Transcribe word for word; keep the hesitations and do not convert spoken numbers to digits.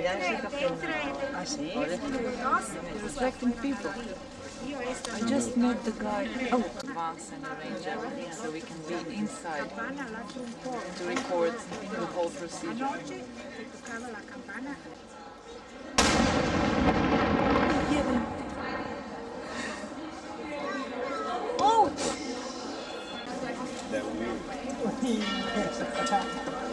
I see. Distracting people. I just met the guy. Oh. Advance and arrange everything so we can be inside to record the whole procedure. Oh!